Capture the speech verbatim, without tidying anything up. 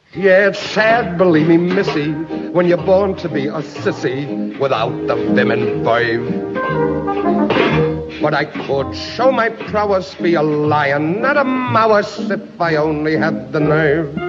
Yeah, it's sad, believe me, missy, when you're born to be a sissy without the vim and verve. But I could show my prowess, be a lion, not a mouse, if I only had the nerve.